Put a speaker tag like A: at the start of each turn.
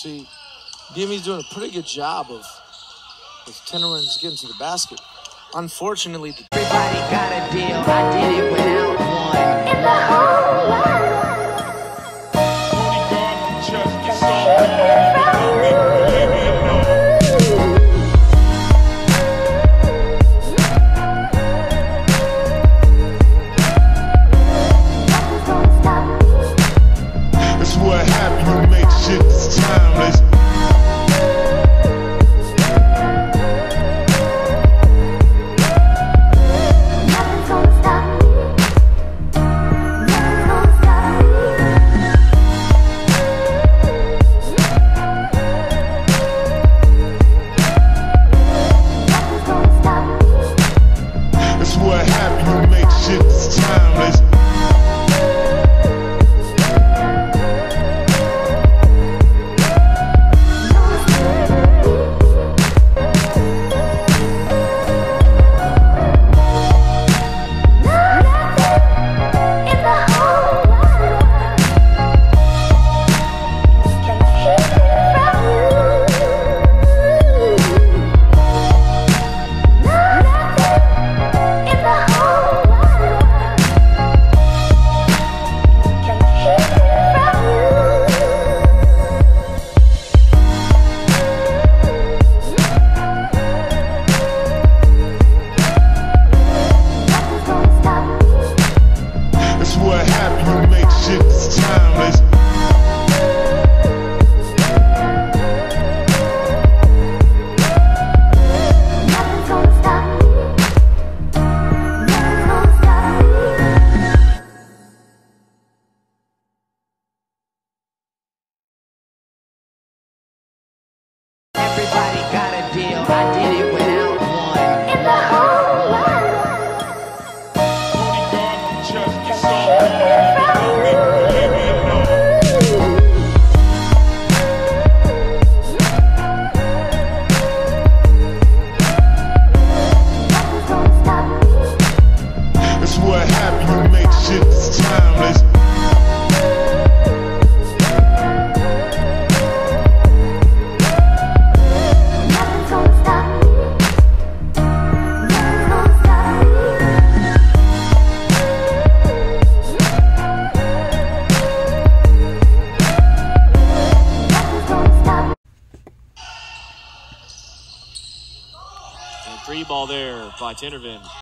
A: see, DME's doing a pretty good job of Tinervin's getting to the basket. Unfortunately,
B: everybody got a deal. I did it without one. In the whole world.
C: That's what happens when you make shit that's timeless.
B: Everybody got a deal. I did it without one. In the whole world.
C: That's what happens when you make shit that's timeless.
D: And 3 ball there by Tinervin.